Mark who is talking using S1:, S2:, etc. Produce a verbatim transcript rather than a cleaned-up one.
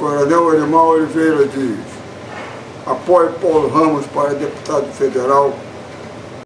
S1: Coronel Arimar Oliveira diz: apoie Paulo Ramos para deputado federal